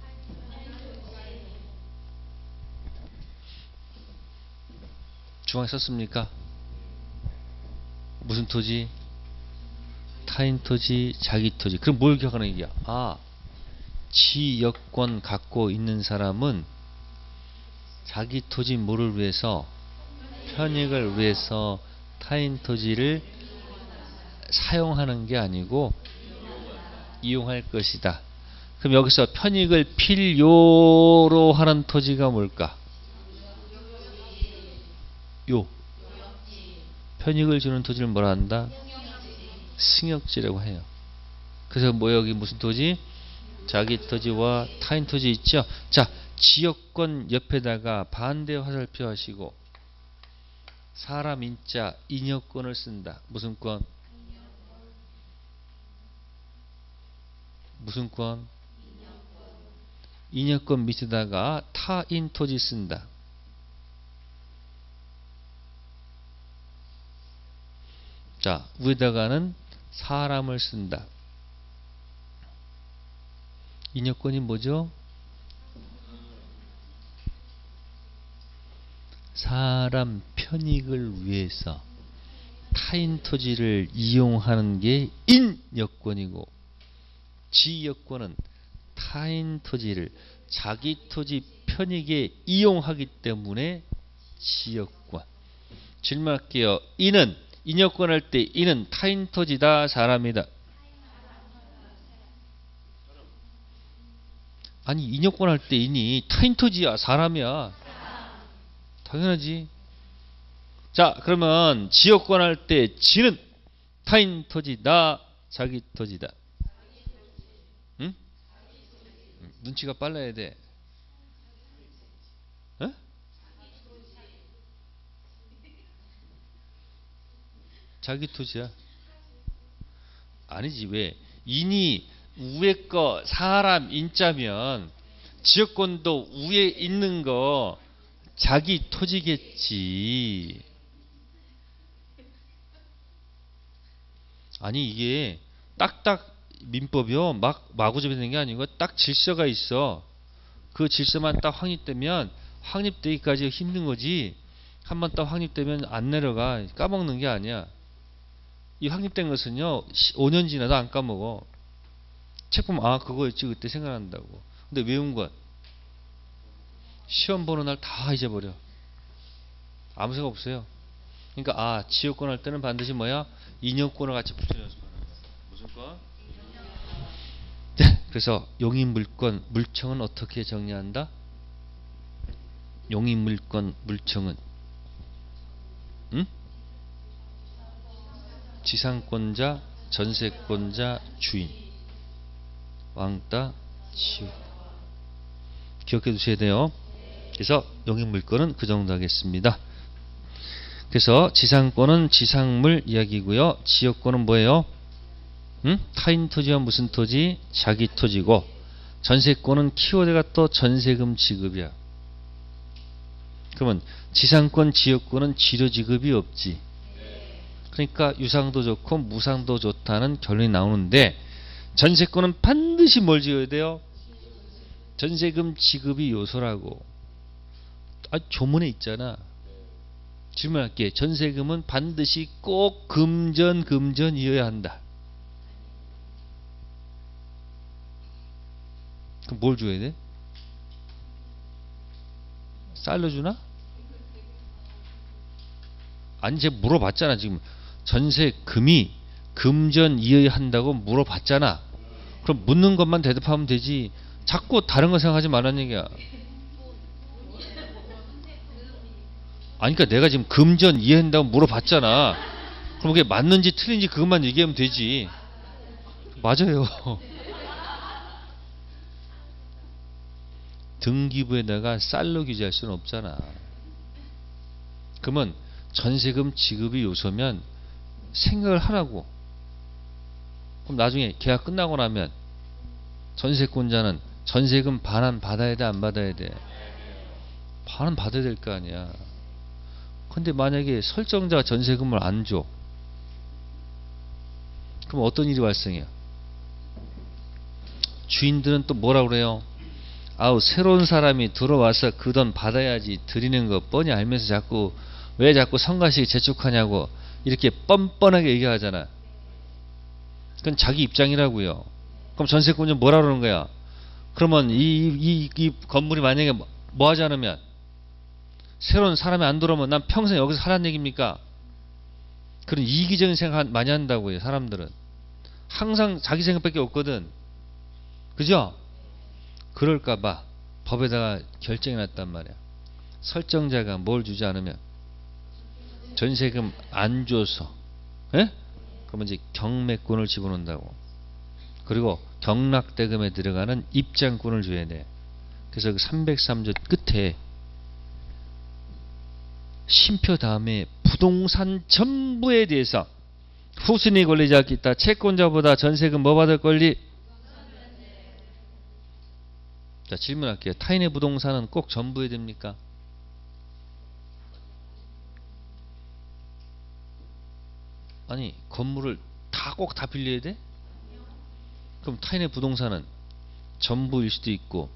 중앙에 썼습니까? 무슨 토지? 타인 토지, 자기 토지. 그럼 뭘 기억하는 얘기야? 지역권 갖고 있는 사람은 자기 토지 뭐를 위해서? 편익을 위해서 타인 토지를 사용하는 게 아니고 이용할 것이다. 그럼 여기서 편익을 필요로 하는 토지가 뭘까? 편익을 주는 토지를 뭐라 한다? 승역지라고 해요. 그래서 여기 무슨 토지? 자기 토지와 타인 토지 있죠? 자, 지역권 옆에다가 반대 화살표 하시고 사람 인자 인여권을 쓴다. 무슨 권? 무슨 권? 인여권 밑에다가 타인 토지 쓴다. 자, 위에다가는 사람을 쓴다. 인여권이 뭐죠? 사람 편익을 위해서 타인 토지를 이용하는 게 인여권이고 지여권은 타인 토지를 자기 토지 편익에 이용하기 때문에 지여권. 질문할게요. 인여권 할 때 인은 타인 토지다 사람이다? 아니 인여권 할 때 인이 타인 토지야 사람이야? 당연하지. 자, 그러면 지역권 할 때 지는 타인 토지다 자기 토지다? 응? 눈치가 빨라야 돼. 자기 토지야. 아니지. 왜? 인이 위에 거 사람 인자면 지역권도 위에 있는 거 자기 토지겠지. 아니 이게 딱딱 민법이요. 마구잡이 되는 게 아니고 딱 질서가 있어. 그 질서만 딱 확립되면 확립되기까지 힘든 거지. 한번 딱 확립되면 안 내려가. 까먹는 게 아니야. 이 확립된 것은요 5년 지나도 안 까먹어. 책 보면 그거였지 그때 생각난다고. 근데 외운 건 시험 보는 날 다 잊어버려. 아무 생각 없어요. 그러니까 지역권 할 때는 반드시 뭐야? 인여권을 같이 붙여 연습하는 거야. 무슨 권? 네, 그래서 용인물권 물청은 어떻게 정리한다? 용인물권 물청은 지상권자, 전세권자, 주인, 왕따, 지역. 기억해 두셔야 돼요. 그래서 용인물권은 그 정도 하겠습니다. 그래서 지상권은 지상물 이야기고요. 지역권은 뭐예요? 타인 토지와 무슨 토지? 자기 토지고 전세권은 키워드가 또 전세금 지급이야. 그러면 지상권, 지역권은 지료 지급이 없지. 그러니까 유상도 좋고 무상도 좋다는 결론이 나오는데 전세권은 반드시 뭘 지어야 돼요? 전세금 지급이 요소라고. 조문에 있잖아. 질문할게. 전세금은 반드시 꼭 금전이어야 한다. 그럼 뭘 줘야 돼? 쌀로 주나? 아니, 제가 물어봤잖아. 지금 전세금이 금전이어야 한다고 물어봤잖아. 그럼 묻는 것만 대답하면 되지. 자꾸 다른 거 생각하지 말라는 얘기야. 아니, 그러니까 내가 지금 금전 이해한다고 물어봤잖아. 그럼 그게 맞는지 틀린지 그것만 얘기하면 되지. 맞아요. 등기부에다가 쌀로 규제할 수는 없잖아. 그러면 전세금 지급이 요소면 생각을 하라고. 그럼 나중에 계약 끝나고 나면 전세권자는 전세금 반환 받아야 돼, 안 받아야 돼? 반환 받아야 될 거 아니야. 근데 만약에 설정자가 전세금을 안 줘, 그럼 어떤 일이 발생해요? 주인들은 또 뭐라 그래요? 아우, 새로운 사람이 들어와서 그 돈 받아야지 드리는 거 뻔히 알면서 왜 자꾸 성가시게 재촉하냐고 이렇게 뻔뻔하게 얘기하잖아. 그건 자기 입장이라고요. 그럼 전세권자 뭐라 그러는 거야? 그러면 이 건물이 만약에 뭐 하지 않으면, 새로운 사람이 안 들어오면 난 평생 여기서 살라는 얘기입니까? 그런 이기적인 생각 많이 한다고요. 사람들은 항상 자기 생각밖에 없거든. 그죠? 그럴까봐 법에다가 결정해 놨단 말이야. 설정자가 뭘 주지 않으면, 전세금 안 줘서, 예? 그러면 이제 경매권을 집어넣는다고. 그리고 경락대금에 들어가는 입장권을 줘야 돼. 그래서 그 303조 끝에 심표 다음에 부동산 전부에 대해서 후순위 권리자가 있다. 채권자보다 전세금 뭐 받을 권리? 자, 질문할게요. 타인의 부동산은 꼭 전부해야 됩니까? 아니, 건물을 꼭 다 빌려야 돼? 그럼 타인의 부동산은 전부일 수도 있고,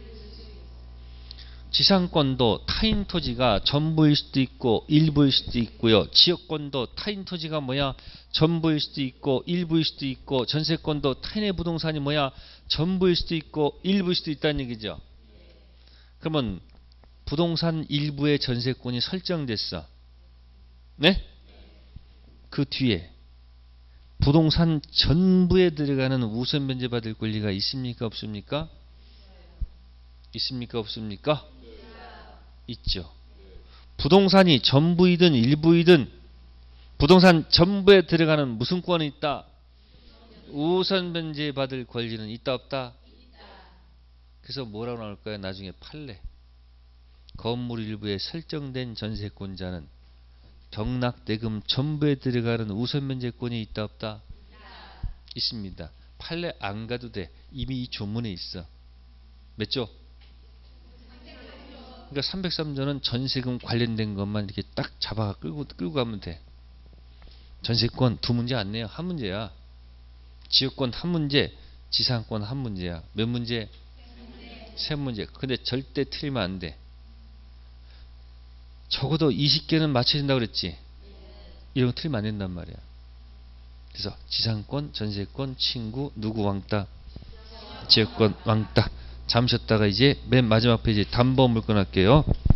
지상권도 타인 토지가 전부일 수도 있고 일부일 수도 있고요. 지역권도 타인 토지가 전부일 수도 있고 일부일 수도 있고, 전세권도 타인의 부동산이 전부일 수도 있고 일부일 수도 있다는 얘기죠. 그러면 부동산 일부의 전세권이 설정됐어. 네? 그 뒤에 부동산 전부에 들어가는 우선 변제받을 권리가 있습니까, 없습니까? 있습니까, 없습니까? 있죠. 부동산이 전부이든 일부이든 부동산 전부에 들어가는 무슨 권이 있다? 우선 변제받을 권리는 있다, 없다? 그래서 뭐라고 나올까요? 나중에 판례. 건물 일부에 설정된 전세권자는 경락대금 전부에 들어가는 우선 변제권이 있다, 없다? 있습니다. 판례 안 가도 돼. 이미 이 조문에 있어. 몇 조? 그러니까 303조는 전세금 관련된 것만 이렇게 딱 잡아 끌고 가면 돼. 전세권 두 문제 안 내요. 한 문제야. 지역권 한 문제, 지상권 한 문제야. 몇 문제? 세 문제. 근데 절대 틀리면 안 돼. 적어도 20개는 맞춰야 된다고 그랬지. 이런 거 틀리면 안 된단 말이야. 그래서 지상권, 전세권, 친구, 누구 왕따, 지역권 왕따. 잠시 쉬었다가 이제 맨 마지막 페이지 담보 물건 할게요.